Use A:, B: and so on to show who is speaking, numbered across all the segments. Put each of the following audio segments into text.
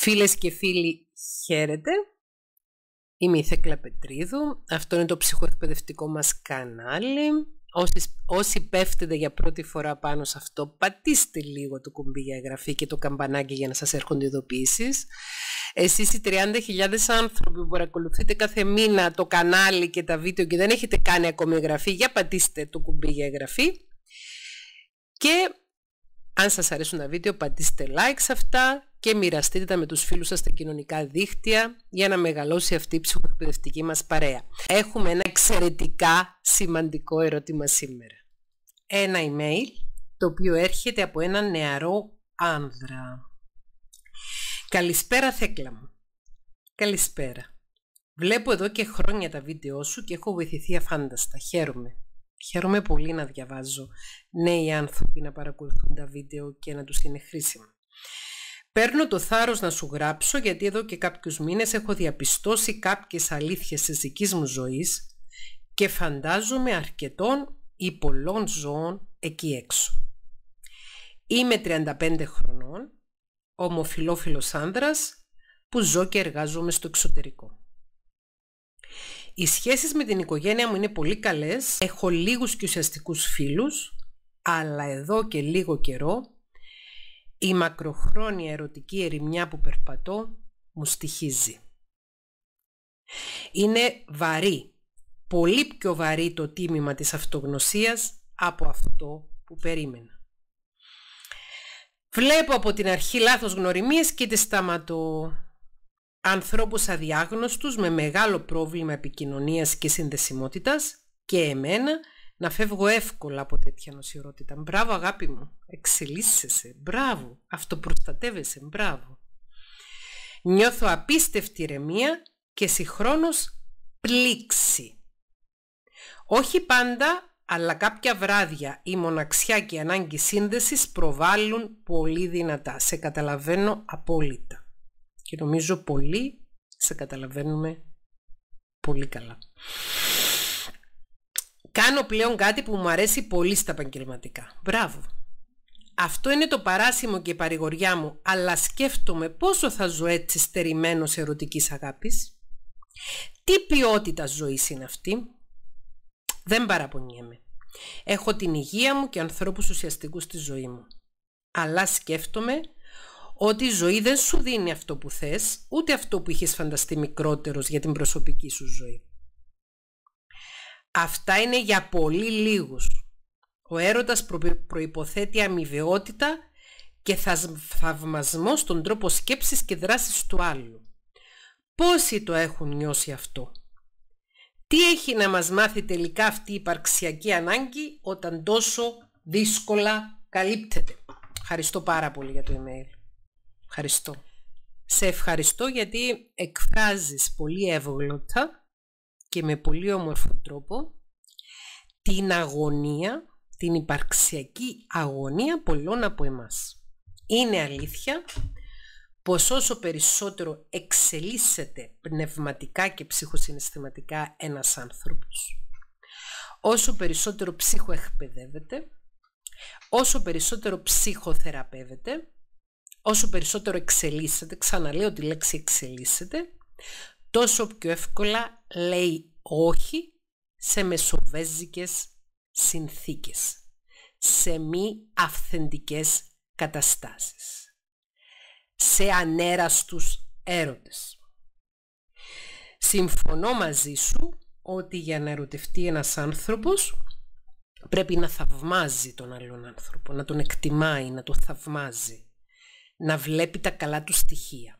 A: Φίλες και φίλοι, χαίρετε. Είμαι η Θέκλα Πετρίδου. Αυτό είναι το ψυχοεκπαιδευτικό μας κανάλι. Όσοι πέφτετε για πρώτη φορά πάνω σε αυτό, πατήστε λίγο το κουμπί για εγγραφή και το καμπανάκι για να σας έρχονται ειδοποιήσεις. Εσείς οι 30.000 άνθρωποι που παρακολουθείτε κάθε μήνα το κανάλι και τα βίντεο και δεν έχετε κάνει ακόμη εγγραφή, για πατήστε το κουμπί για εγγραφή. Και αν σας αρέσουν τα βίντεο, πατήστε like σε αυτά και μοιραστείτε τα με τους φίλους σας στα κοινωνικά δίκτυα για να μεγαλώσει αυτή η ψυχοεκπαιδευτική μας παρέα. Έχουμε ένα εξαιρετικά σημαντικό ερώτημα σήμερα. Ένα email το οποίο έρχεται από έναν νεαρό άνδρα. Καλησπέρα Θέκλα μου. Καλησπέρα. Βλέπω εδώ και χρόνια τα βίντεο σου και έχω βοηθηθεί αφάνταστα. Χαίρομαι πολύ να διαβάζω νέοι άνθρωποι να παρακολουθούν τα βίντεο και να τους είναι χρήσιμα. Παίρνω το θάρρος να σου γράψω γιατί εδώ και κάποιους μήνες έχω διαπιστώσει κάποιες αλήθειες της δικής μου ζωής και φαντάζομαι αρκετών ή πολλών ζώων εκεί έξω. Είμαι 35 χρονών, ομοφυλόφιλος άνδρας που ζω και εργάζομαι στο εξωτερικό. Οι σχέσεις με την οικογένεια μου είναι πολύ καλές, έχω λίγους και ουσιαστικούς φίλους, αλλά εδώ και λίγο καιρό η μακροχρόνια ερωτική ερημιά που περπατώ μου στοιχίζει. Είναι βαρύ, πολύ πιο βαρύ το τίμημα της αυτογνωσίας από αυτό που περίμενα. Βλέπω από την αρχή λάθος γνωριμίες και τις σταματώ. Ανθρώπους αδιάγνωστους με μεγάλο πρόβλημα επικοινωνίας και συνδεσιμότητας και εμένα να φεύγω εύκολα από τέτοια νοσηρότητα. Μπράβο αγάπη μου, εξελίσσεσαι, μπράβο, αυτοπροστατεύεσαι, μπράβο. Νιώθω απίστευτη ηρεμία και συγχρόνως πλήξη. Όχι πάντα, αλλά κάποια βράδια η μοναξιά και η ανάγκη σύνδεσης προβάλλουν πολύ δυνατά. Σε καταλαβαίνω απόλυτα. Και νομίζω πολύ σε καταλαβαίνουμε πολύ καλά. Κάνω πλέον κάτι που μου αρέσει πολύ στα επαγγελματικά. Μπράβο. Αυτό είναι το παράσημο και η παρηγοριά μου, αλλά σκέφτομαι πόσο θα ζω έτσι στερημένος ερωτικής αγάπης. Τι ποιότητα ζωής είναι αυτή. Δεν παραπονιέμαι. Έχω την υγεία μου και ανθρώπους ουσιαστικούς στη ζωή μου. Αλλά σκέφτομαι ότι η ζωή δεν σου δίνει αυτό που θες, ούτε αυτό που είχες φανταστεί μικρότερος για την προσωπική σου ζωή. Αυτά είναι για πολύ λίγους. Ο έρωτας προϋποθέτει αμοιβαιότητα και θαυμασμό στον τρόπο σκέψης και δράσης του άλλου. Πόσοι το έχουν νιώσει αυτό? Τι έχει να μας μάθει τελικά αυτή η υπαρξιακή ανάγκη όταν τόσο δύσκολα καλύπτεται? Ευχαριστώ πάρα πολύ για το email. Ευχαριστώ. Σε ευχαριστώ γιατί εκφράζεις πολύ εύγλωτα και με πολύ όμορφο τρόπο την αγωνία, την υπαρξιακή αγωνία πολλών από εμάς. Είναι αλήθεια πως όσο περισσότερο εξελίσσεται πνευματικά και ψυχοσυναισθηματικά ένας άνθρωπος, όσο περισσότερο ψυχοεκπαιδεύεται, όσο περισσότερο ψυχοθεραπεύεται, όσο περισσότερο εξελίσσεται, ξαναλέω τη λέξη εξελίσσεται, τόσο πιο εύκολα λέει όχι σε μεσοβέζικες συνθήκες, σε μη αυθεντικές καταστάσεις, σε ανέραστους έρωτες. Συμφωνώ μαζί σου ότι για να ερωτευτεί ένας άνθρωπος πρέπει να θαυμάζει τον άλλον άνθρωπο, να τον εκτιμάει, να τον θαυμάζει, να βλέπει τα καλά του στοιχεία.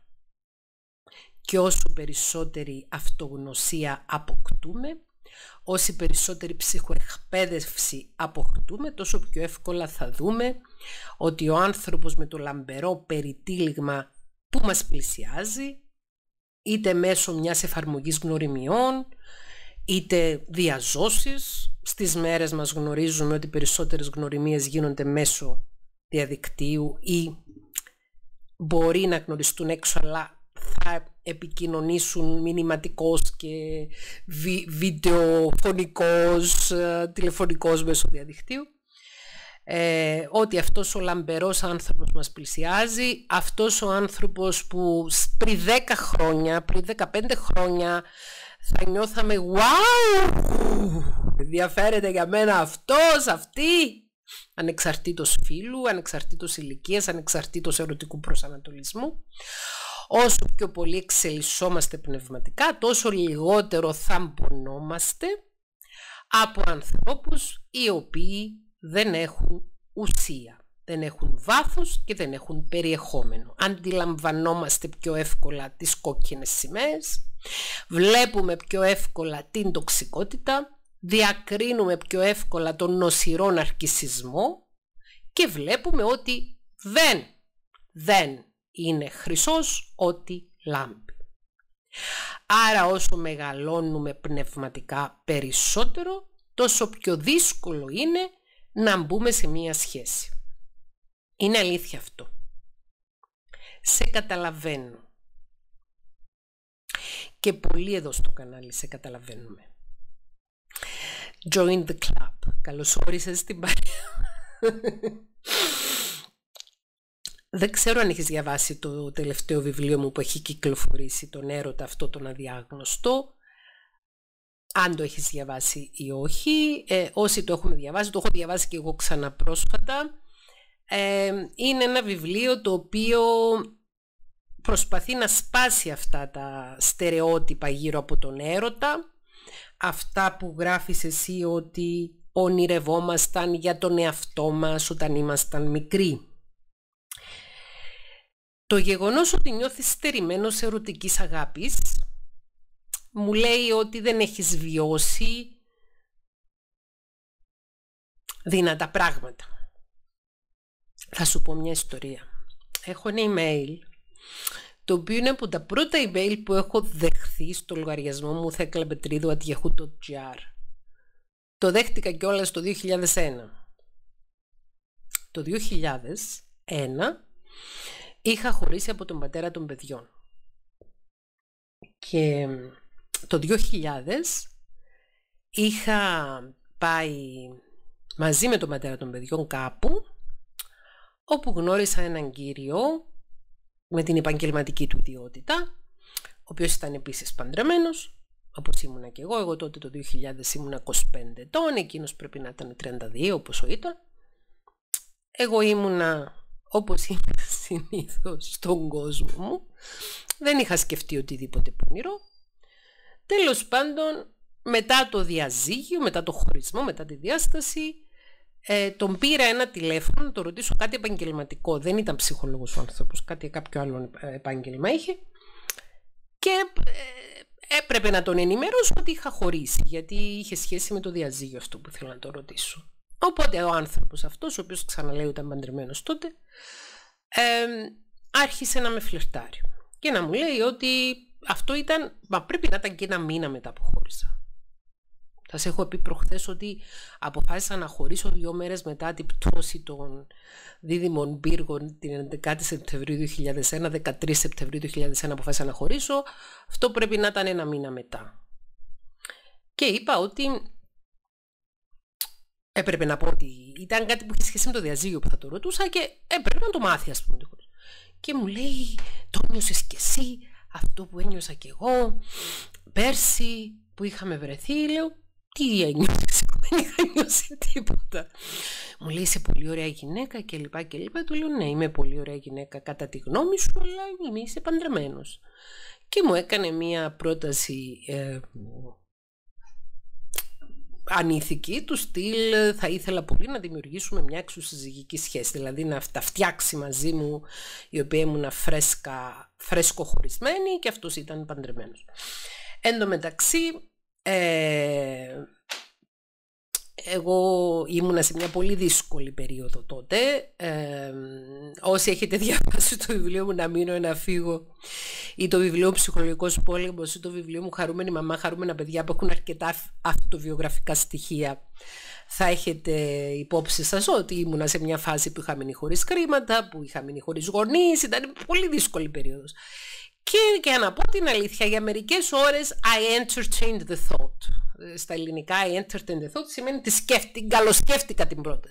A: Και όσο περισσότερη αυτογνωσία αποκτούμε, όση περισσότερη ψυχοεκπαίδευση αποκτούμε, τόσο πιο εύκολα θα δούμε ότι ο άνθρωπος με το λαμπερό περιτύλιγμα που μας πλησιάζει, είτε μέσω μιας εφαρμογής γνωριμιών, είτε διαζώσεις, στις μέρες μας γνωρίζουμε ότι περισσότερες γνωριμίες γίνονται μέσω διαδικτύου ή μπορεί να γνωριστούν έξω, αλλά θα επικοινωνήσουν μηνυματικός και βιντεοφωνικός, τηλεφωνικός μέσω διαδικτύου. ότι αυτός ο λαμπερός άνθρωπος μας πλησιάζει, αυτός ο άνθρωπος που πριν 10 χρόνια, πριν 15 χρόνια θα νιώθαμε wow, ενδιαφέρεται για μένα αυτός, αυτή, ανεξαρτήτως φύλου, ανεξαρτήτως ηλικίας, ανεξαρτήτως ερωτικού προσανατολισμού. Όσο πιο πολύ εξελισσόμαστε πνευματικά, τόσο λιγότερο θα μπονόμαστε από ανθρώπους οι οποίοι δεν έχουν ουσία, δεν έχουν βάθος και δεν έχουν περιεχόμενο. Αντιλαμβανόμαστε πιο εύκολα τις κόκκινες σημαίες, βλέπουμε πιο εύκολα την τοξικότητα, διακρίνουμε πιο εύκολα τον νοσηρό ναρκισσισμό και βλέπουμε ότι δεν είναι χρυσός ό,τι λάμπει. Άρα όσο μεγαλώνουμε πνευματικά περισσότερο, τόσο πιο δύσκολο είναι να μπούμε σε μία σχέση. Είναι αλήθεια αυτό. Σε καταλαβαίνω. Και πολλοί εδώ στο κανάλι σε καταλαβαίνουμε. Join the club. Καλώς όρισες στην παρέα. Δεν ξέρω αν έχεις διαβάσει το τελευταίο βιβλίο μου που έχει κυκλοφορήσει, τον έρωτα αυτό τον αδιάγνωστο. Αν το έχεις διαβάσει ή όχι. Όσοι το έχουν διαβάσει, το έχω διαβάσει και εγώ ξαναπρόσφατα. Είναι ένα βιβλίο το οποίο προσπαθεί να σπάσει αυτά τα στερεότυπα γύρω από τον έρωτα. Αυτά που γράφεις εσύ ότι ονειρευόμασταν για τον εαυτό μας όταν ήμασταν μικροί. Το γεγονός ότι νιώθεις στερημένος ερωτικής αγάπης μου λέει ότι δεν έχεις βιώσει δυνατά πράγματα. Θα σου πω μια ιστορία. Έχω ένα email, το οποίο είναι από τα πρώτα email που έχω δεχθεί στο λογαριασμό μου theklapetridou@yahoo.gr. Το δέχτηκα κιόλας το 2001. Το 2001 είχα χωρίσει από τον πατέρα των παιδιών. Και το 2000 είχα πάει μαζί με τον πατέρα των παιδιών κάπου, όπου γνώρισα έναν κύριο με την επαγγελματική του ιδιότητα, ο οποίος ήταν επίσης παντρεμένος, όπως ήμουνα και εγώ. Εγώ τότε το 2000 ήμουνα 25 ετών, εκείνος πρέπει να ήταν 32 όπως ήταν. Εγώ ήμουνα όπως είμαι συνήθως στον κόσμο μου, δεν είχα σκεφτεί οτιδήποτε πονηρό. Τέλος πάντων, μετά το διαζύγιο, μετά το χωρισμό, μετά τη διάσταση, τον πήρα ένα τηλέφωνο να το ρωτήσω κάτι επαγγελματικό. Δεν ήταν ψυχολόγος ο άνθρωπος, κάποιο άλλο επάγγελμα είχε, και έπρεπε να τον ενημερώσω ότι είχα χωρίσει, γιατί είχε σχέση με το διαζύγιο αυτό που ήθελα να το ρωτήσω. Οπότε ο άνθρωπος αυτός, ο οποίος ξαναλέει ότι ήταν παντρεμένος τότε, άρχισε να με φλερτάρει και να μου λέει ότι αυτό ήταν, μα πρέπει να ήταν και ένα μήνα μετά που χώρισα. Θα σε έχω πει προχθές ότι αποφάσισα να χωρίσω 2 μέρες μετά την πτώση των δίδυμων πύργων την 11η Σεπτεμβρίου 2001, 13 Σεπτεμβρίου 2001 αποφάσισα να χωρίσω. Αυτό πρέπει να ήταν ένα μήνα μετά. Και είπα ότι έπρεπε να πω ότι ήταν κάτι που είχε σχέση με το διαζύγιο που θα το ρωτούσα και έπρεπε να το μάθει, ας πούμε. Και μου λέει, το νιώσες κι εσύ αυτό που ένιωσα κι εγώ πέρσι που είχαμε βρεθεί? Λέω, τι ένιωσες? Δεν είχα νιώσει τίποτα. Μου λέει, είσαι πολύ ωραία γυναίκα και λοιπά και λοιπά. Του λέω, ναι, είμαι πολύ ωραία γυναίκα κατά τη γνώμη σου, αλλά είσαι παντρεμένος. Και μου έκανε μία πρόταση ανήθικη, του στυλ, θα ήθελα πολύ να δημιουργήσουμε μια εξωσυζυγική σχέση, δηλαδή να τα φτιάξει μαζί μου, η οποία ήμουν φρέσκο χωρισμένη και αυτός ήταν παντρεμένος. Εν τω μεταξύ, εγώ ήμουνα σε μια πολύ δύσκολη περίοδο τότε. Όσοι έχετε διαβάσει το βιβλίο μου «Να μείνω ή να φύγω» ή το βιβλίο «Ψυχολογικός πόλεμος» ή το βιβλίο μου «Χαρούμενη μαμά, χαρούμενα παιδιά» που έχουν αρκετά αυτοβιογραφικά στοιχεία, θα έχετε υπόψη σας ότι ήμουνα σε μια φάση που είχα μείνει χωρίς χρήματα, που είχα μείνει χωρίς γονείς, ήταν πολύ δύσκολη περίοδος. Και να πω την αλήθεια, για μερικές ώρες I entertained the thought. Στα ελληνικά I entertained the thought σημαίνει καλοσκέφτηκα την πρόταση.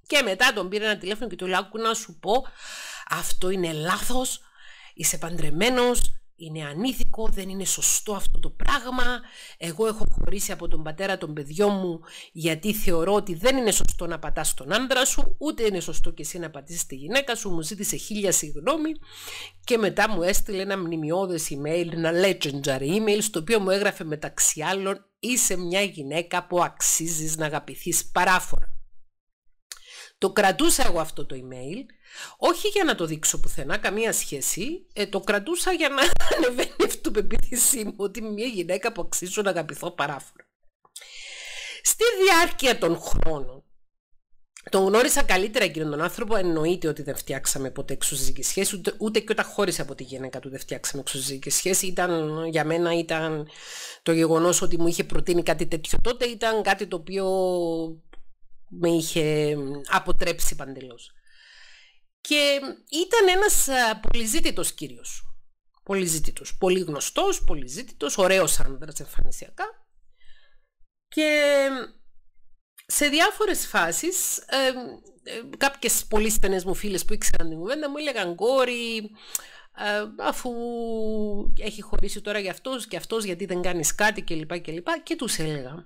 A: Και μετά τον πήρε ένα τηλέφωνο και του λέω: άκου να σου πω, αυτό είναι λάθος, είσαι παντρεμένος, είναι ανήθικο, δεν είναι σωστό αυτό το πράγμα. Εγώ έχω χωρίσει από τον πατέρα των παιδιών μου γιατί θεωρώ ότι δεν είναι σωστό να πατάς τον άντρα σου, ούτε είναι σωστό και εσύ να πατήσεις τη γυναίκα σου. Μου ζήτησε 1000 συγγνώμη και μετά μου έστειλε ένα μνημειώδες email, ένα legendary email, στο οποίο μου έγραφε μεταξύ άλλων: είσαι μια γυναίκα που αξίζεις να αγαπηθείς παράφορα. Το κρατούσα εγώ αυτό το email, όχι για να το δείξω πουθενά, καμία σχέση, το κρατούσα για να ανεβαίνει η αυτοπεποίθησή μου ότι είμαι μια γυναίκα που αξίζω να αγαπηθώ παράφορα. Στη διάρκεια των χρόνων, τον γνώρισα καλύτερα εκείνον τον άνθρωπο, εννοείται ότι δεν φτιάξαμε ποτέ εξωζυγική σχέση, ούτε και όταν χώρισε από τη γυναίκα του δεν φτιάξαμε εξωζυγική σχέση. Για μένα ήταν το γεγονός ότι μου είχε προτείνει κάτι τέτοιο τότε, ήταν κάτι το οποίο με είχε αποτρέψει παντελώς. Και ήταν ένας πολυζήτητος κύριος. Πολυζήτητος, πολύ γνωστός, πολυζήτητος, ωραίος άνδρας εμφανισιακά. Και σε διάφορες φάσεις κάποιες πολύ στενές μου φίλες που ήξεραν την κουβέντα μου έλεγαν: κόρη, αφού έχει χωρίσει τώρα για αυτός και αυτός γιατί δεν κάνεις κάτι κλπ. Και τους έλεγα: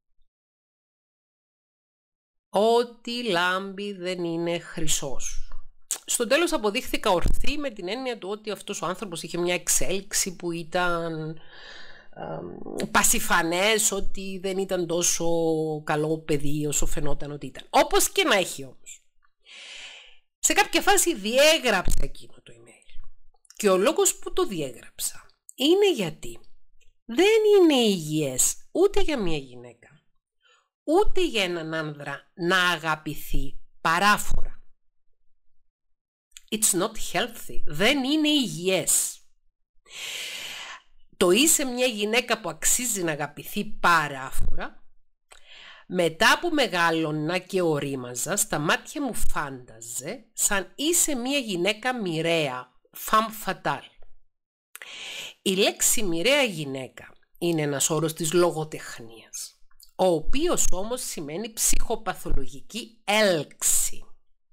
A: ό,τι λάμπει δεν είναι χρυσός. Στο τέλος αποδείχθηκα ορθή με την έννοια του ότι αυτός ο άνθρωπος είχε μια εξέλιξη που ήταν πασιφανές, ότι δεν ήταν τόσο καλό παιδί όσο φαινόταν ότι ήταν. Όπως και να έχει όμως. Σε κάποια φάση διέγραψα εκείνο το email. Και ο λόγος που το διέγραψα είναι γιατί δεν είναι υγιές ούτε για μια γυναίκα, ούτε για έναν άνδρα να αγαπηθεί παράφορα. It's not healthy. Δεν είναι υγιές. Το είσαι μια γυναίκα που αξίζει να αγαπηθεί παράφορα, μετά που μεγάλωνα και ορίμαζα, στα μάτια μου φάνταζε σαν είσαι μια γυναίκα μοιραία, femme fatale. Η λέξη μοιραία γυναίκα είναι ένας όρος της λογοτεχνίας, ο οποίος όμως σημαίνει ψυχοπαθολογική έλξη.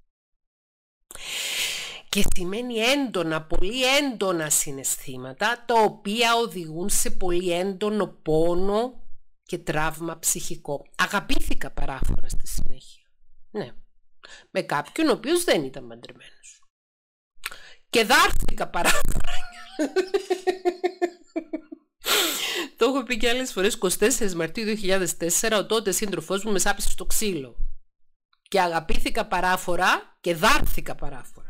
A: Και σημαίνει έντονα, πολύ έντονα συναισθήματα, τα οποία οδηγούν σε πολύ έντονο πόνο και τραύμα ψυχικό. Αγαπήθηκα παράφορα στη συνέχεια. Ναι. Με κάποιον ο οποίος δεν ήταν παντρεμένος. Και δάρθηκα παράφορα. Το έχω πει και άλλες φορές. 24 Μαρτίου 2004 ο τότε σύντροφός μου με σάπισε στο ξύλο. Και αγαπήθηκα παράφορα και δάρθηκα παράφορα.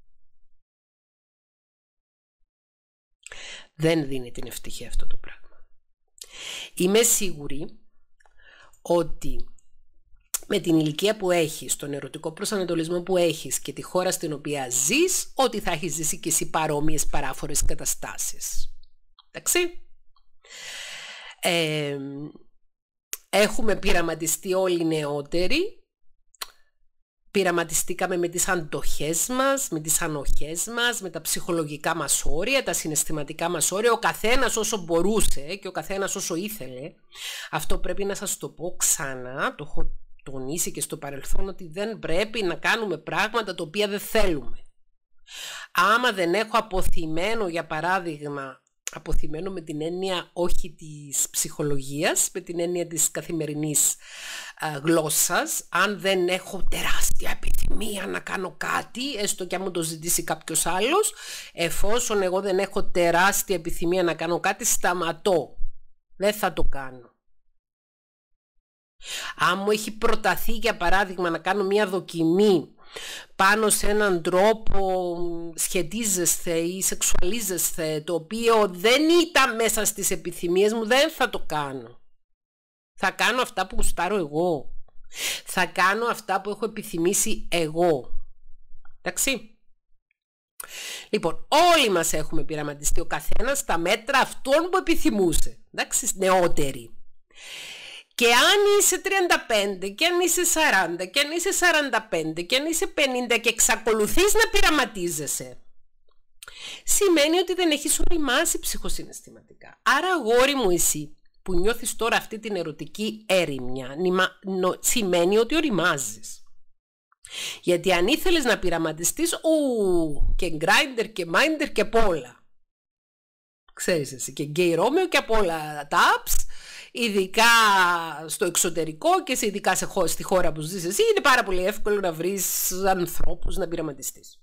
A: Δεν δίνει την ευτυχία αυτό το πράγμα. Είμαι σίγουρη ότι με την ηλικία που έχεις, τον ερωτικό προσανατολισμό που έχεις και τη χώρα στην οποία ζεις, ότι θα έχεις ζήσει και εσύ παρόμοιες παράφορες καταστάσεις. Εντάξει. Έχουμε πειραματιστεί όλοι οι νεότεροι. Πειραματιστήκαμε με τις αντοχές μας, με τις ανοχές μας, με τα ψυχολογικά μας όρια, τα συναισθηματικά μας όρια, ο καθένας όσο μπορούσε και ο καθένας όσο ήθελε. Αυτό πρέπει να σας το πω ξανά, το έχω τονίσει και στο παρελθόν, ότι δεν πρέπει να κάνουμε πράγματα τα οποία δεν θέλουμε. Άμα δεν έχω αποθυμένο, για παράδειγμα, αποθυμένο με την έννοια όχι της ψυχολογίας, με την έννοια της καθημερινής γλώσσας, αν δεν έχω τεράστια επιθυμία να κάνω κάτι, έστω και αν μου το ζητήσει κάποιος άλλος, εφόσον εγώ δεν έχω τεράστια επιθυμία να κάνω κάτι, σταματώ. Δεν θα το κάνω. Αν μου έχει προταθεί, για παράδειγμα, να κάνω μια δοκιμή πάνω σε έναν τρόπο σχετίζεσθε ή σεξουαλίζεσθε, το οποίο δεν ήταν μέσα στις επιθυμίες μου, δεν θα το κάνω. Θα κάνω αυτά που γουστάρω εγώ. Θα κάνω αυτά που έχω επιθυμήσει εγώ. Εντάξει. Λοιπόν, όλοι μας έχουμε πειραματιστεί, ο καθένας στα μέτρα αυτών που επιθυμούσε. Εντάξει, νεότεροι. Και αν είσαι 35 και αν είσαι 40 και αν είσαι 45 και αν είσαι 50 και εξακολουθείς να πειραματίζεσαι, σημαίνει ότι δεν έχεις οριμάσει ψυχοσυναισθηματικά. Άρα, αγόρι μου, εσύ που νιώθεις τώρα αυτή την ερωτική έρημια, σημαίνει ότι οριμάζεις. Γιατί αν ήθελες να πειραματιστείς, και Grindr και Minder και απ' όλα. Ξέρεις εσύ, και Gay Romeo και απ' όλα τα apps, ειδικά στο εξωτερικό και ειδικά στη χώρα που ζεις εσύ, είναι πάρα πολύ εύκολο να βρεις ανθρώπους να πειραματιστείς.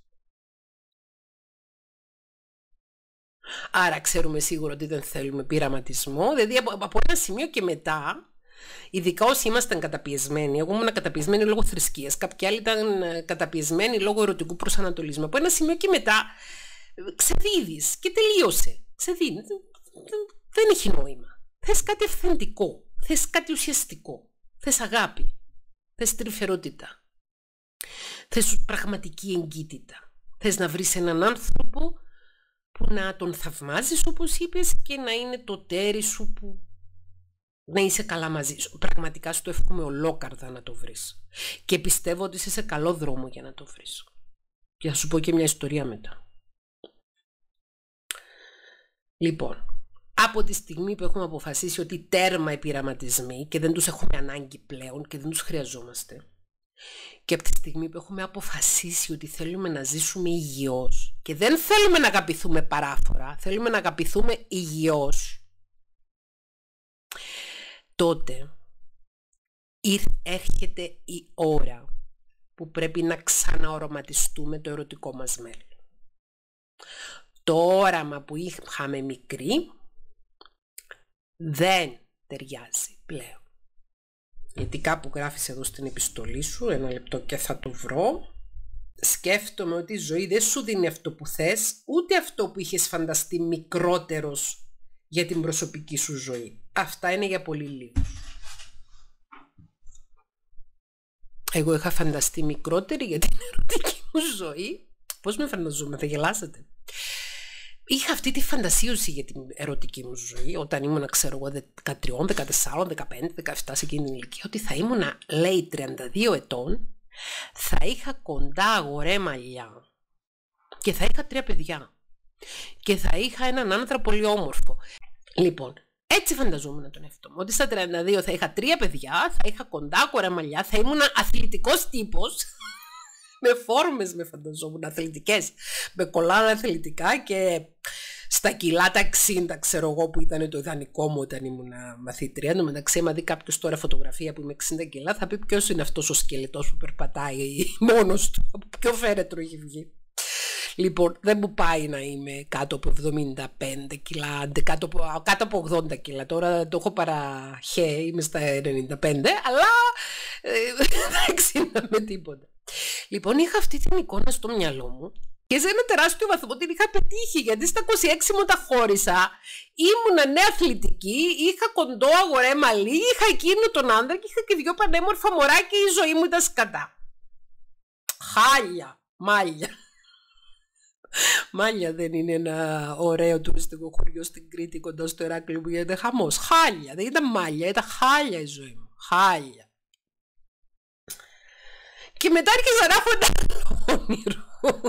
A: Άρα ξέρουμε σίγουρα ότι δεν θέλουμε πειραματισμό, δηλαδή από ένα σημείο και μετά, ειδικά όσοι ήμασταν καταπιεσμένοι, εγώ ήμουν καταπιεσμένη λόγω θρησκείας, κάποιοι άλλοι ήταν καταπιεσμένοι λόγω ερωτικού προσανατολισμού. Από ένα σημείο και μετά ξεδίδεις και τελείωσε. Ξεδίδεις. Δεν έχει νόημα. Θες κάτι αυθεντικό, θες κάτι ουσιαστικό, θες αγάπη, θες τρυφερότητα, θες πραγματική εγκύτητα. Θες να βρεις έναν άνθρωπο που να τον θαυμάζεις όπως είπες και να είναι το τέρι σου που να είσαι καλά μαζί σου. Πραγματικά σου το εύχομαι ολόκαρδα να το βρεις. Και πιστεύω ότι είσαι σε καλό δρόμο για να το βρεις. Και θα σου πω και μια ιστορία μετά. Λοιπόν, από τη στιγμή που έχουμε αποφασίσει ότι τέρμα οι πειραματισμοί και δεν τους έχουμε ανάγκη πλέον και δεν τους χρειαζόμαστε, και από τη στιγμή που έχουμε αποφασίσει ότι θέλουμε να ζήσουμε υγιώς και δεν θέλουμε να αγαπηθούμε παράφορα, θέλουμε να αγαπηθούμε υγιώς, τότε έρχεται η ώρα που πρέπει να ξαναοραματιστούμε το ερωτικό μας μέλλον. Το όραμα που είχαμε μικροί δεν ταιριάζει πλέον. Γιατί κάπου γράφεις εδώ στην επιστολή σου, ένα λεπτό και θα το βρω. Σκέφτομαι ότι η ζωή δεν σου δίνει αυτό που θες, ούτε αυτό που είχες φανταστεί μικρότερος για την προσωπική σου ζωή. Αυτά είναι για πολύ λίγο. Εγώ είχα φανταστεί μικρότερη για την ερωτική μου ζωή. Πώς με φανταζόμαι, θα γελάσετε. Είχα αυτή τη φαντασίωση για την ερωτική μου ζωή όταν ήμουνα, ξέρω εγώ, 13, 14, 15, 17 σε εκείνη την ηλικία, ότι θα ήμουνα, λέει, 32 ετών, θα είχα κοντά αγορέ μαλλιά και θα είχα 3 παιδιά και θα είχα έναν άνθρωπο πολύ όμορφο. Λοιπόν, έτσι φανταζόμουν τον εαυτό μου, ότι στα 32 θα είχα 3 παιδιά, θα είχα κοντά αγορέ μαλλιά, θα ήμουν αθλητικός τύπος. Με φόρμες με φανταζόμουν, αθλητικές, με κολλάνα αθλητικά και στα κιλά τα 60, ξέρω εγώ, που ήταν το ιδανικό μου όταν ήμουν μαθήτρια. Εν τω μεταξύ, άμα δει κάποιος τώρα φωτογραφία που είμαι 60 κιλά, θα πει ποιος είναι αυτός ο σκελετός που περπατάει μόνος του, από ποιο φέρετρο έχει βγει. Λοιπόν, δεν μου πάει να είμαι κάτω από 75 κιλά, κάτω από 80 κιλά. Τώρα το έχω παραχέ, είμαι στα 95, αλλά δεν ξύναμε τίποτα. Λοιπόν, είχα αυτή την εικόνα στο μυαλό μου και σε ένα τεράστιο βαθμό την είχα πετύχει, γιατί στα 26 μου τα χώρισα, ήμουνα νέα αθλητική, είχα κοντό αγορέ μαλλί, είχα εκείνο τον άντρα και είχα και 2 πανέμορφα μωρά και η ζωή μου ήταν σκατά. Χάλια, μάλια. Μάλια δεν είναι ένα ωραίο τουριστικό χωριό στην Κρήτη κοντά στο Ηράκλειο που γίνεται χαμός? Χάλια, δεν ήταν μάλια, ήταν χάλια η ζωή μου. Χάλια. Και μετά άρχισα να έχω ένα άλλο όνειρο.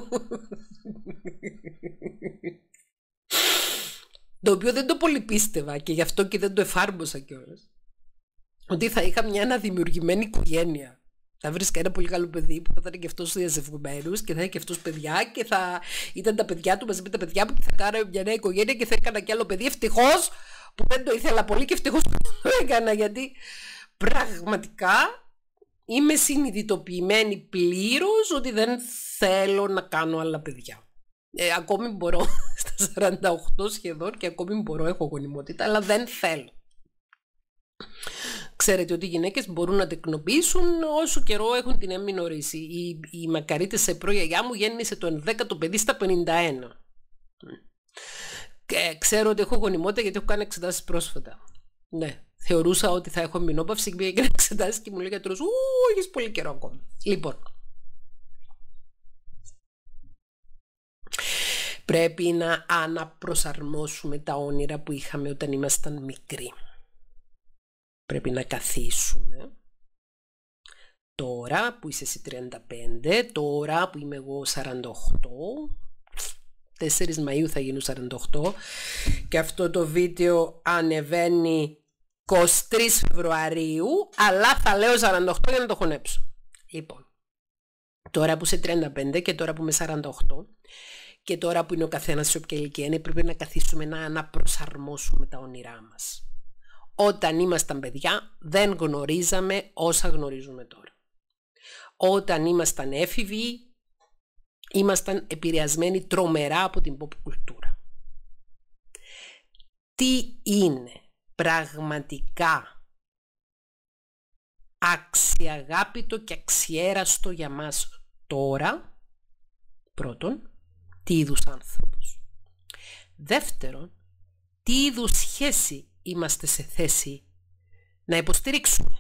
A: Το οποίο δεν το πολύ πίστευα και γι' αυτό και δεν το εφάρμοσα κιόλας. Ότι θα είχα μια αναδημιουργημένη οικογένεια. Θα βρίσκα ένα πολύ καλό παιδί που θα ήταν και αυτός διαζευμένος και θα είχε και αυτός παιδιά και θα ήταν τα παιδιά του μαζί με τα παιδιά μου και θα κάναμε μια νέα οικογένεια και θα έκανα κι άλλο παιδί. Ευτυχώς που δεν το ήθελα πολύ και ευτυχώς που το έκανα, γιατί πραγματικά είμαι συνειδητοποιημένη πλήρως ότι δεν θέλω να κάνω άλλα παιδιά. Ακόμη μπορώ, στα 48 σχεδόν, και ακόμη μπορώ, έχω γονιμότητα, αλλά δεν θέλω. Ξέρετε ότι οι γυναίκες μπορούν να τεκνοποιήσουν όσο καιρό έχουν την εμμηνορήση. Η μακαρίτησα προγιαγιά μου γέννησε το 11ο παιδί στα 51. Και ξέρω ότι έχω γονιμότητα γιατί έχω κάνει εξετάσεις πρόσφατα. Ναι, θεωρούσα ότι θα έχω μηνόπαυση και πήγα και εξετάσεις και μου λέει ο γιατρός, έχεις πολύ καιρό ακόμα. Λοιπόν, πρέπει να αναπροσαρμόσουμε τα όνειρα που είχαμε όταν ήμασταν μικροί. Πρέπει να καθίσουμε τώρα που είσαι εσύ 35, τώρα που είμαι εγώ 48, 4 Μαΐου θα γίνω 48 και αυτό το βίντεο ανεβαίνει 23 Φεβρουαρίου, αλλά θα λέω 48 για να το χωνέψω. Λοιπόν, Τώρα που είσαι 35 και τώρα που είμαι 48 και τώρα που είναι ο καθένας σε όποια ηλικία είναι, πρέπει να καθίσουμε να αναπροσαρμόσουμε τα όνειρά μας. Όταν ήμασταν παιδιά δεν γνωρίζαμε όσα γνωρίζουμε τώρα. Όταν ήμασταν έφηβοι ήμασταν επηρεασμένοι τρομερά από την pop κουλτούρα. Τι είναι πραγματικά αξιαγάπητο και αξιέραστο για μας τώρα? Πρώτον, τι είδους άνθρωπος. Δεύτερον, τι είδους σχέση είμαστε σε θέση να υποστηρίξουμε.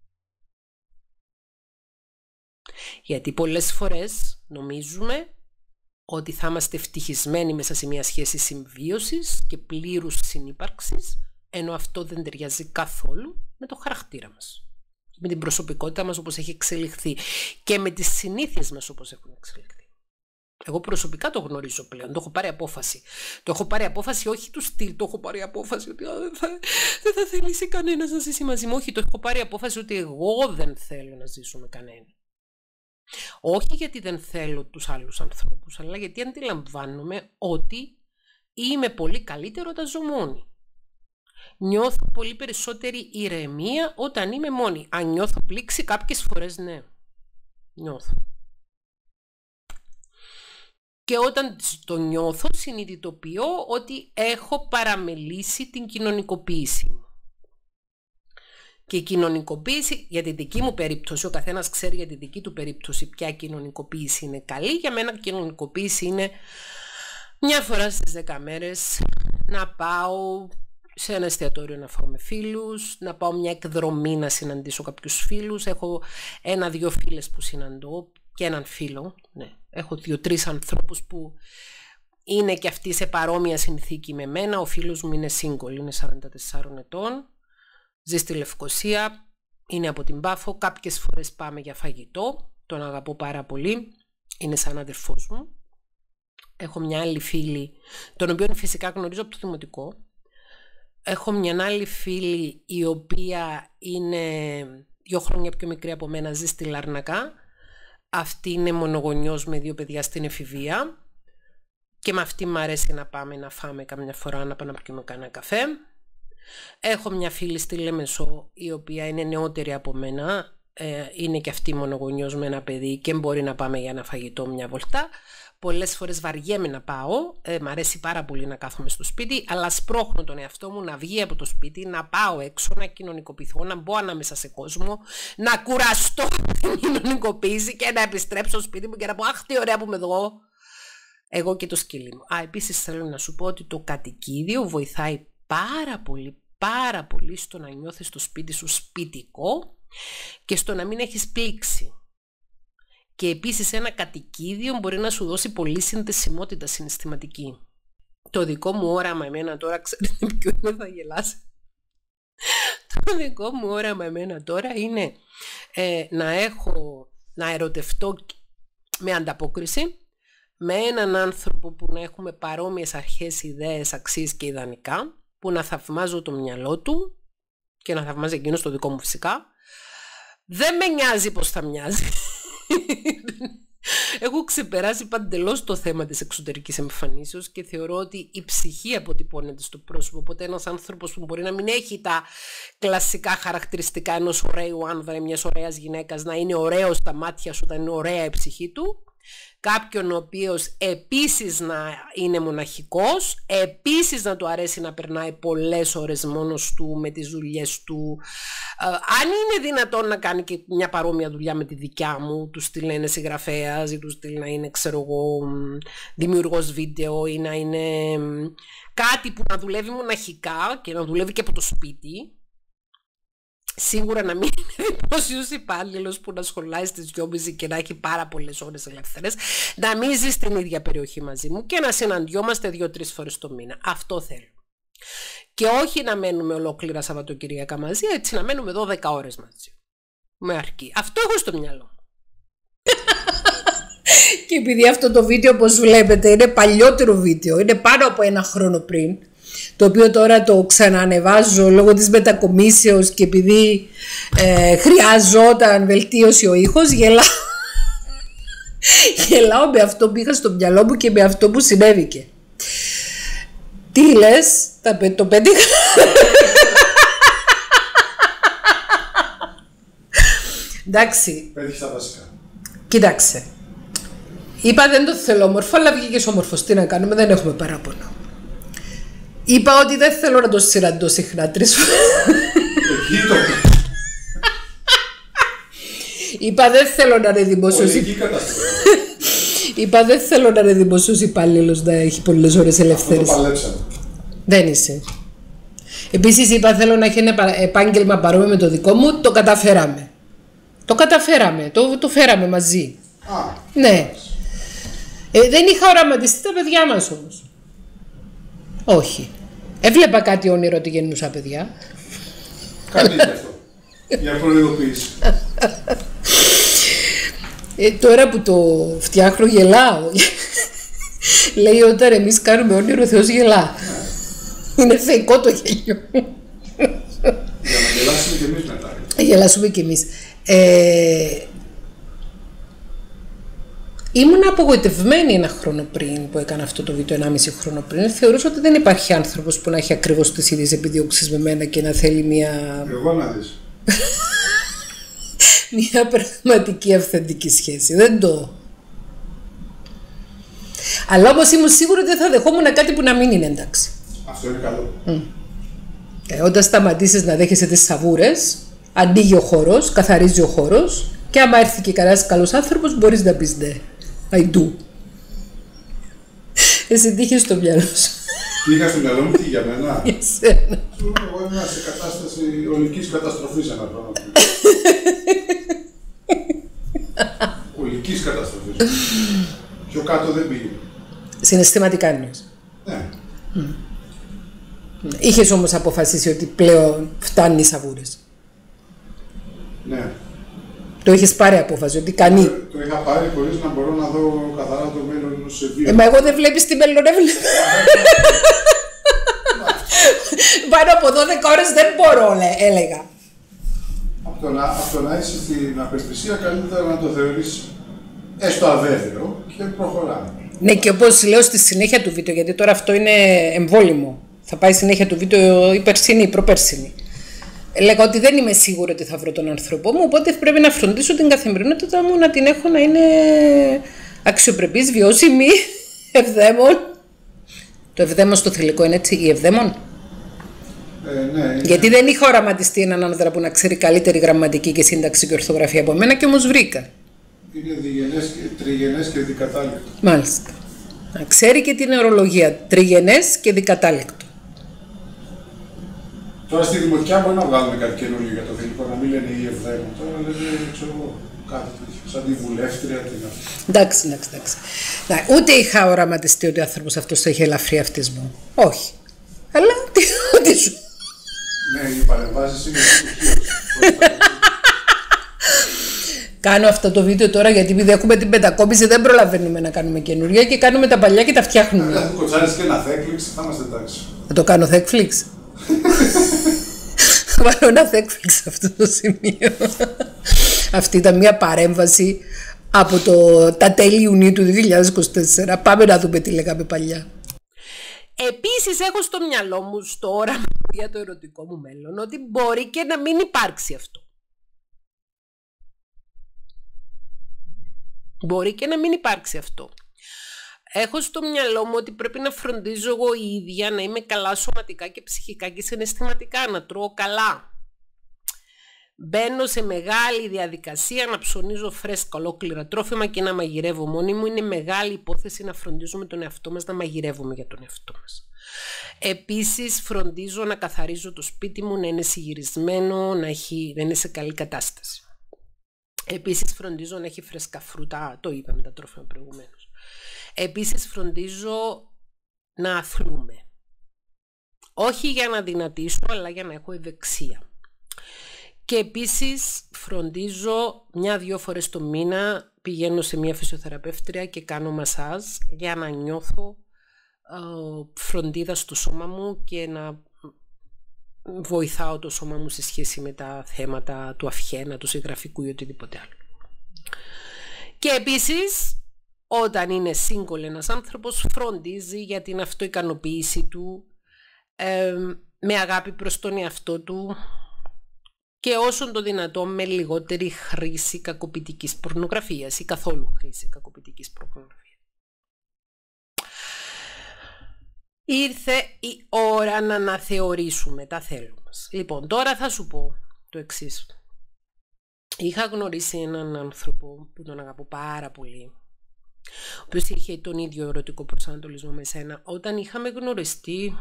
A: Γιατί πολλές φορές νομίζουμε ότι θα είμαστε ευτυχισμένοι μέσα σε μια σχέση συμβίωσης και πλήρους συνύπαρξης, ενώ αυτό δεν ταιριάζει καθόλου με το χαρακτήρα μας, με την προσωπικότητα μας όπως έχει εξελιχθεί και με τις συνήθειες μας όπως έχουν εξελιχθεί. Εγώ προσωπικά το γνωρίζω πλέον, το έχω πάρει απόφαση. Το έχω πάρει απόφαση όχι του στυλ, το έχω πάρει απόφαση ότι δεν θα θελήσει κανένας να ζήσει μαζί μου. Όχι, το έχω πάρει απόφαση ότι εγώ δεν θέλω να ζήσω με κανέναν. Όχι γιατί δεν θέλω τους άλλους ανθρώπους, αλλά γιατί αντιλαμβάνομαι ότι είμαι πολύ καλύτερο όταν ζω μόνη. Νιώθω πολύ περισσότερη ηρεμία όταν είμαι μόνη. Αν νιώθω πλήξη κάποιες φορές, ναι, νιώθω. Και όταν το νιώθω συνειδητοποιώ ότι έχω παραμελήσει την κοινωνικοποίηση μου. Και η κοινωνικοποίηση, για την δική μου περίπτωση, ο καθένας ξέρει για την δική του περίπτωση ποια κοινωνικοποίηση είναι καλή. Για μένα κοινωνικοποίηση είναι μια φορά στις 10 μέρες να πάω σε ένα εστιατόριο να φάω με φίλους, να πάω μια εκδρομή να συναντήσω κάποιους φίλους. Έχω 1-2 φίλες που συναντώ και έναν φίλο. Ναι. Έχω 2-3 ανθρώπους που είναι και αυτοί σε παρόμοια συνθήκη με μένα. Ο φίλος μου είναι single, είναι 44 ετών. Ζει στη Λευκοσία, είναι από την Πάφο. Κάποιες φορές πάμε για φαγητό, τον αγαπώ πάρα πολύ, είναι σαν αδερφός μου. Έχω μια άλλη φίλη, τον οποίο φυσικά γνωρίζω από το δημοτικό. Έχω μια άλλη φίλη η οποία είναι 2 χρόνια πιο μικρή από μένα, ζει στη Λαρνακά. Αυτή είναι μονογονιός με 2 παιδιά στην εφηβεία και με αυτή μου αρέσει να πάμε να φάμε καμιά φορά, να πάμε να πιούμε κανένα καφέ. Έχω μια φίλη στη Λέμεσο η οποία είναι νεότερη από μένα, είναι και αυτή μονογονιός με ένα παιδί και μπορεί να πάμε για ένα φαγητό μια βολτά. Πολλές φορές βαριέμαι να πάω, μ' αρέσει πάρα πολύ να κάθομαι στο σπίτι, αλλά σπρώχνω τον εαυτό μου να βγει από το σπίτι, να πάω έξω, να κοινωνικοποιηθώ, να μπω ανάμεσα σε κόσμο, να κουραστώ την κοινωνικοποίηση και να επιστρέψω στο σπίτι μου και να πω «Αχ, τι ωραία που είμαι εδώ». Εγώ και το σκυλί μου. Επίσης θέλω να σου πω ότι το κατοικίδιο βοηθάει πάρα πολύ στο να νιώθεις το σπίτι σου σπιτικό και στο να μην έχεις πλήξει. Και επίσης ένα κατοικίδιο μπορεί να σου δώσει πολύ συνδεσιμότητα συναισθηματική. Το δικό μου όραμα εμένα τώρα, ξέρετε ποιο είναι, θα γελάσει. Το δικό μου όραμα εμένα τώρα είναι να ερωτευτώ με ανταπόκριση με έναν άνθρωπο που να έχουμε παρόμοιες αρχές, ιδέες, αξίες και ιδανικά, που να θαυμάζω το μυαλό του και να θαυμάζει εκείνος το δικό μου φυσικά. Δεν με νοιάζει πως θα μοιάζει. Έχω ξεπεράσει παντελώς το θέμα της εξωτερικής εμφανίσεως και θεωρώ ότι η ψυχή αποτυπώνεται στο πρόσωπο. Οπότε ένας άνθρωπος που μπορεί να μην έχει τα κλασικά χαρακτηριστικά ενός ωραίου άνδρα ή μιας ωραίας γυναίκας, να είναι ωραίος στα μάτια σου όταν είναι ωραία η ψυχή του. Κάποιον ο οποίος επίσης να είναι μοναχικός, επίσης να του αρέσει να περνάει πολλές ώρες μόνος του με τις δουλειές του. Αν είναι δυνατόν να κάνει και μια παρόμοια δουλειά με τη δικιά μου, του στυλ να είναι συγγραφέας ή του στυλ να είναι, ξέρω εγώ, δημιουργός βίντεο ή να είναι κάτι που να δουλεύει μοναχικά και να δουλεύει και από το σπίτι. Σίγουρα να μην είναι δημόσιος υπάλληλος που να σχολάει στις 2.30 και να έχει πάρα πολλές ώρες ελεύθερες, να μην ζει στην ίδια περιοχή μαζί μου και να συναντιόμαστε 2-3 φορές το μήνα. Αυτό θέλω. Και όχι να μένουμε ολόκληρα Σαββατοκυριακά μαζί, έτσι να μένουμε 12 ώρες μαζί. Με αρκεί. Αυτό έχω στο μυαλό. Και επειδή αυτό το βίντεο, όπως βλέπετε, είναι παλιότερο βίντεο, είναι πάνω από 1 χρόνο πριν, το οποίο τώρα το ξαναανεβάζω λόγω της μετακομίσεως και επειδή χρειαζόταν βελτίωση ο ήχος, Γελάω με αυτό που είχα στο μυαλό μου και με αυτό που συνέβηκε. Τι λες, το πέτυχα. Εντάξει.
B: Πέτυχες τα βασικά.
A: Κοίταξε. Είπα δεν το θέλω όμορφο, αλλά βγήκες όμορφος. Τι να κάνουμε, δεν έχουμε παράπονο. Είπα ότι δεν θέλω να το συναντώ συχνά 3 φορές.
B: Εκεί το.
A: Είπα δεν θέλω να είναι δημόσιος. Είπα δεν θέλω να είναι δημόσιος υπάλληλος, να έχει πολλές ώρες ελευθερίας.
B: Αυτό το παλέψαμε.
A: Δεν είσαι. Επίσης είπα θέλω να έχει ένα επάγγελμα παρόμοιο με το δικό μου. Το καταφέραμε. Το φέραμε μαζί.
B: Α,
A: ναι. Δεν είχα οραματιστεί τα παιδιά μας όμως. Όχι. Έβλεπα κάτι όνειρο ότι γεννούσα παιδιά.
B: κάτι είναι αυτό. Για προειδοποίηση.
A: Τώρα που το φτιάχνω γελάω. Λέει όταν εμείς κάνουμε όνειρο ο Θεός γελά. Είναι θεϊκό το γέλιο.
B: Για να γελάσουμε κι εμείς μετά.
A: Γελάσουμε κι εμείς. Ήμουν απογοητευμένη 1 χρόνο πριν που έκανα αυτό το βίντεο, 1,5 χρόνο πριν. Θεωρούσα ότι δεν υπάρχει άνθρωπος που να έχει ακριβώς τις ίδιες επιδιώξεις με μένα και να θέλει μια πραγματική αυθεντική σχέση. Δεν το. Αλλά όμως ήμουν σίγουρη ότι δεν θα δεχόμουν κάτι που να μην είναι εντάξει.
B: Αυτό είναι καλό.
A: Όταν σταματήσεις να δέχεσαι τις σαβούρες, ανοίγει ο χώρος, καθαρίζει ο χώρος και άμα έρθει και κανένας καλός άνθρωπος μπορείς να πεις ναι. I do. Εσύ τι είχες στο μυαλό σου?
B: Τι είχα στο μυαλό μου, τι για μένα?
A: Για σένα.
B: Εγώ ήμουν σε κατάσταση ολικής καταστροφής ένα χρόνο. Ολικής καταστροφής. Πιο κάτω δεν πήγε.
A: Συναισθηματικά εννοείς?
B: Ναι.
A: Είχες όμως αποφασίσει ότι πλέον φτάνουν οι σαβούρες?
B: Ναι.
A: Το είχες πάρει απόφαση ότι κανεί.
B: Το είχα πάρει χωρίς να μπορώ να δω καθαρά το μέλλον σε δύο.
A: Μα εγώ δεν βλέπεις τι μέλλον έβλεπα. Πάνω από 12 ώρες δεν μπορώ, έλεγα.
B: Από το να είσαι στην απελπισία καλύτερα να το θεωρείς έστω αβέβαιο και προχωράμε.
A: Ναι, και όπως λέω στη συνέχεια του βίντεο, γιατί τώρα αυτό είναι εμβόλυμο. Θα πάει συνέχεια του βίντεο η περσίνη ή η προπέρσινη. Λέγα ότι δεν είμαι σίγουρη ότι θα βρω τον άνθρωπό μου, οπότε πρέπει να φροντίσω την καθημερινότητα μου να την έχω να είναι αξιοπρεπής, βιώσιμη, ευδαίμον. Το ευδαίμον στο θηλυκό είναι έτσι, η ευδαίμον.
B: Ναι,
A: γιατί δεν είχα οραματιστεί έναν άνδρα που να ξέρει καλύτερη γραμματική και σύνταξη και ορθογραφία από μένα και όμως βρήκα.
B: Είναι τριγενές και δικατάληκτο.
A: Μάλιστα. Να ξέρει και την ορολογία. Τριγενές και δικατάληκτο.
B: Τώρα στη δημοτικά μπορεί να βγάλουμε κάτι καινούργιο για το θηλυκό, να μην λένε η ευδαίμον. Τώρα λένε, ξέρω εγώ, κάτι τέτοιο. Σαν τη βουλεύτρια την αυτή.
A: Εντάξει. Ούτε είχα οραματιστεί ότι ο άνθρωπος αυτός θα είχε ελαφρύ αυτισμό. Όχι. Αλλά τι σου.
B: Ναι, οι παρεμβάσεις είναι
A: Κάνω αυτό το βίντεο τώρα γιατί επειδή έχουμε την μετακόμιση δεν προλαβαίνουμε να κάνουμε καινούργια και κάνουμε τα παλιά και τα φτιάχνουμε.
B: Αν κοτσάρεις και ένα Netflix θα είμαστε εντάξει.
A: Θα το κάνω Netflix. Θα βάλω ένα Netflix σε αυτό το σημείο. Αυτή ήταν μια παρέμβαση από τα τέλη Ιουνίου του 2024. Πάμε να δούμε τι λέγαμε παλιά. Επίσης έχω στο μυαλό μου, στο όραμα για το ερωτικό μου μέλλον, ότι μπορεί και να μην υπάρξει αυτό. Μπορεί και να μην υπάρξει αυτό. Έχω στο μυαλό μου ότι πρέπει να φροντίζω εγώ η ίδια να είμαι καλά σωματικά και ψυχικά και συναισθηματικά, να τρώω καλά. Μπαίνω σε μεγάλη διαδικασία να ψωνίζω φρέσκα ολόκληρα τρόφιμα και να μαγειρεύω μόνη μου. Είναι μεγάλη υπόθεση να φροντίζουμε τον εαυτό μας, να μαγειρεύουμε για τον εαυτό μας. Επίσης φροντίζω να καθαρίζω το σπίτι μου, να είναι συγυρισμένο, να είναι σε καλή κατάσταση. Επίσης φροντίζω να έχει φρέσκα φρούτα, το είπαμε τα τρόφιμα προηγουμένως. Επίσης φροντίζω να αθλούμε. Όχι για να δυνατήσω, αλλά για να έχω ευεξία. Και επίσης φροντίζω 1-2 φορές το μήνα, πηγαίνω σε μια φυσιοθεραπεύτρια και κάνω μασάζ για να νιώθω φροντίδα στο σώμα μου και να βοηθάω το σώμα μου σε σχέση με τα θέματα του αυχένα, του συγγραφικού ή οτιδήποτε άλλο. Και επίσης, όταν είναι single ένας άνθρωπος, φροντίζει για την αυτοικανοποίηση του, με αγάπη προς τον εαυτό του και όσον το δυνατόν με λιγότερη χρήση κακοποιητικής πορνογραφίας ή καθόλου χρήση κακοποιητικής πορνογραφίας. Ήρθε η ώρα να αναθεωρήσουμε τα θέλω μας. Λοιπόν, τώρα θα σου πω το εξής. Είχα γνωρίσει έναν άνθρωπο που τον αγαπώ πάρα πολύ, ο οποίος είχε τον ίδιο ερωτικό προσανατολισμό με σένα. Όταν είχαμε γνωριστεί,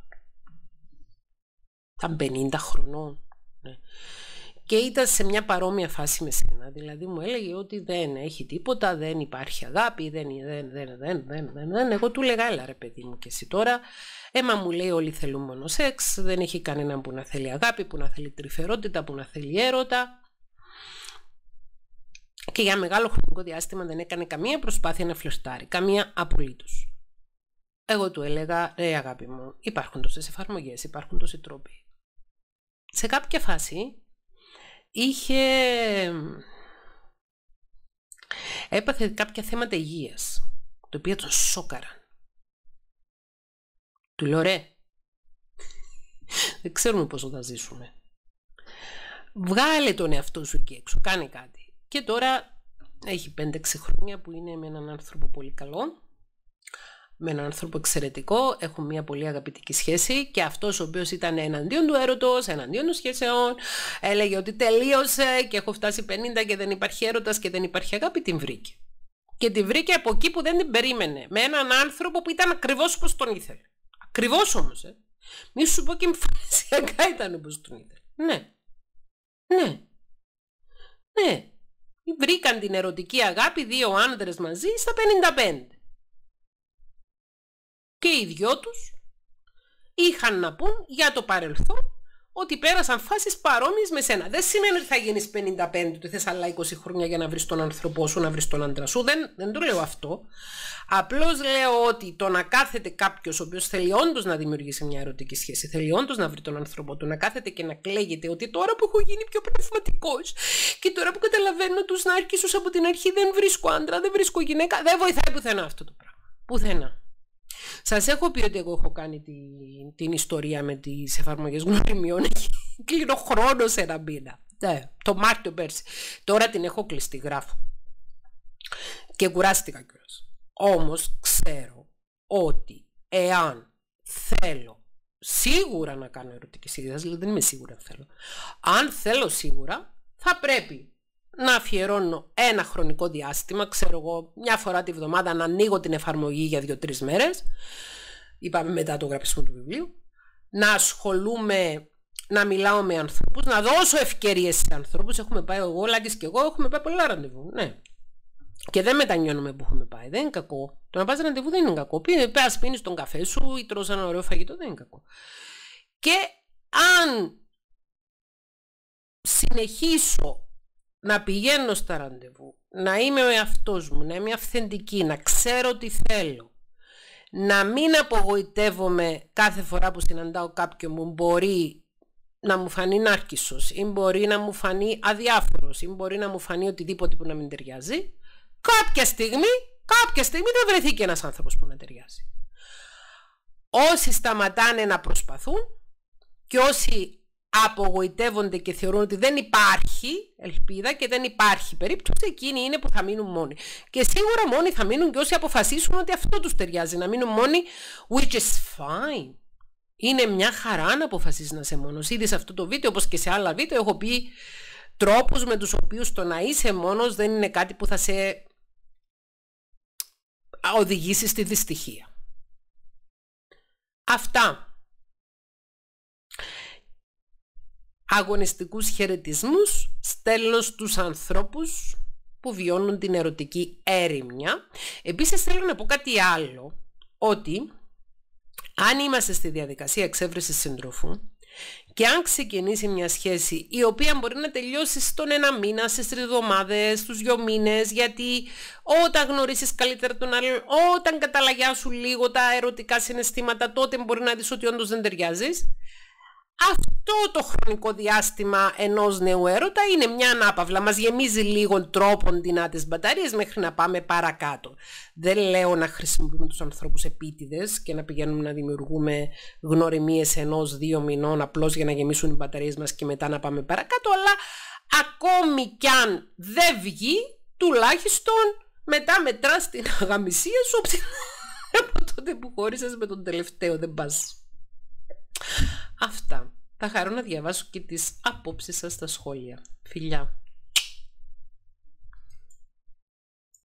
A: ήταν 50 χρονών, ναι. Και ήταν σε μια παρόμοια φάση με σένα. Δηλαδή μου έλεγε ότι δεν έχει τίποτα, δεν υπάρχει αγάπη, δεν. Εγώ του λέγα, έλα ρε παιδί μου, και εσύ τώρα. Μα μου λέει, όλοι θέλουν μόνο σεξ, δεν έχει κανέναν που να θέλει αγάπη, που να θέλει τρυφερότητα, που να θέλει έρωτα. Και για μεγάλο χρονικό διάστημα δεν έκανε καμία προσπάθεια να φλερτάρει, καμία απολύτως. Εγώ του έλεγα, αγάπη μου, υπάρχουν τόσες εφαρμογές, υπάρχουν τόσοι τρόποι. Σε κάποια φάση έπαθε κάποια θέματα υγείας, το οποίο τον σόκαραν. Του λέω, ρε, δεν ξέρουμε πόσο θα ζήσουμε. Βγάλε τον εαυτό σου εκεί έξω, κάνε κάτι. Και τώρα έχει 5-6 χρόνια που είναι με έναν άνθρωπο πολύ καλό, με έναν άνθρωπο εξαιρετικό, έχουν μια πολύ αγαπητική σχέση και αυτός ο οποίος ήταν εναντίον του έρωτος, εναντίον των σχέσεων, έλεγε ότι τελείωσε και έχω φτάσει 50 και δεν υπάρχει έρωτας και δεν υπάρχει αγάπη, την βρήκε. Και την βρήκε από εκεί που δεν την περίμενε, με έναν άνθρωπο που ήταν ακριβώς όπως τον ήθελε. Ακριβώς όμως, μη σου πω και εμφανισιακά ήταν όπως τον ήθελε. Ναι. Βρήκαν την ερωτική αγάπη δύο άνδρες μαζί στα 55. Και οι δυο τους είχαν να πούν για το παρελθόν ότι πέρασαν φάσεις παρόμοιες με σένα. Δεν σημαίνει ότι θα γίνεις 55, ότι θες άλλα 20 χρόνια για να βρεις τον άνθρωπό σου, να βρεις τον άντρα σου. Δεν το λέω αυτό. Απλώς λέω ότι το να κάθεται κάποιος ο οποίος θέλει όντως να δημιουργήσει μια ερωτική σχέση, θέλει όντως να βρει τον άνθρωπό του, να κάθεται και να κλαίγεται ότι τώρα που έχω γίνει πιο πνευματικός και τώρα που καταλαβαίνω τους νάρκισσους από την αρχή δεν βρίσκω άντρα, δεν βρίσκω γυναίκα, δεν βοηθάει πουθενά αυτό το πράγμα. Πουθενά. Σας έχω πει ότι εγώ έχω κάνει την ιστορία με τις εφαρμογές γνωριμιών. Κλείνω χρόνο σε ένα μήνα. Το Μάρτιο πέρσι. Τώρα την έχω κλειστεί, γράφω. Και κουράστηκα κιόλας. Όμως ξέρω ότι εάν θέλω σίγουρα να κάνω ερωτική σχέση, δηλαδή δεν είμαι σίγουρα αν θέλω. Αν θέλω σίγουρα, θα πρέπει να αφιερώνω ένα χρονικό διάστημα, ξέρω εγώ, μια φορά τη βδομάδα να ανοίγω την εφαρμογή για 2-3 μέρες, είπαμε μετά το γραψισμό του βιβλίου, να ασχολούμαι, να μιλάω με ανθρώπους, να δώσω ευκαιρίες σε ανθρώπους. Έχουμε πάει εγώ, Λάκης και εγώ, έχουμε πάει πολλά ραντεβού, ναι. Και δεν μετανιώνουμε που έχουμε πάει, δεν είναι κακό. Το να πας ραντεβού δεν είναι κακό. Πας πίνεις τον καφέ σου ή τρως ένα ωραίο φαγητό, δεν είναι κακό. Και αν συνεχίσω να πηγαίνω στα ραντεβού, να είμαι ο εαυτός μου, να είμαι αυθεντική, να ξέρω τι θέλω, να μην απογοητεύομαι κάθε φορά που συναντάω κάποιον μου, μπορεί να μου φανεί νάρκισσος ή μπορεί να μου φανεί αδιάφορος ή μπορεί να μου φανεί οτιδήποτε που να μην ταιριάζει, κάποια στιγμή θα βρεθεί και ένας άνθρωπος που να ταιριάζει. Όσοι σταματάνε να προσπαθούν και όσοι απογοητεύονται και θεωρούν ότι δεν υπάρχει ελπίδα και δεν υπάρχει περίπτωση, εκείνοι είναι που θα μείνουν μόνοι. Και σίγουρα μόνοι θα μείνουν και όσοι αποφασίσουν ότι αυτό τους ταιριάζει, να μείνουν μόνοι, which is fine. Είναι μια χαρά να αποφασίσεις να είσαι μόνος. Ήδη σε αυτό το βίντεο, όπως και σε άλλα βίντεο, έχω πει τρόπους με τους οποίους το να είσαι μόνος δεν είναι κάτι που θα σε οδηγήσει στη δυστυχία. Αυτά. Αγωνιστικούς χαιρετισμούς στέλνω στους ανθρώπους που βιώνουν την ερωτική έρημня. Επίσης θέλω να πω κάτι άλλο, ότι αν είμαστε στη διαδικασία εξέβρεσης συντροφού και αν ξεκινήσει μια σχέση η οποία μπορεί να τελειώσει στον 1 μήνα, στις 3 εβδομάδες, στους 2 μήνες, γιατί όταν γνωρίσεις καλύτερα τον άλλον, όταν καταλαγιάσουν λίγο τα ερωτικά συναισθήματα, τότε μπορεί να δεις ότι όντως δεν ταιριάζεις. αυτό το χρονικό διάστημα ενός νέου έρωτα είναι μια ανάπαυλα. Μας γεμίζει λίγων τρόπον δυνά τις μπαταρίες μέχρι να πάμε παρακάτω. Δεν λέω να χρησιμοποιούμε τους ανθρώπους επίτηδες και να πηγαίνουμε να δημιουργούμε γνωριμίες 1-2 μηνών απλώς για να γεμίσουν οι μπαταρίες μας και μετά να πάμε παρακάτω, αλλά ακόμη κι αν δεν βγει, τουλάχιστον μετά μετράς την αγαμισία σου από τότε που χώρισες με τον τελευταίο, δεν πας. Αυτά. Θα χαρώ να διαβάσω και τις απόψεις σας στα σχόλια. Φιλιά!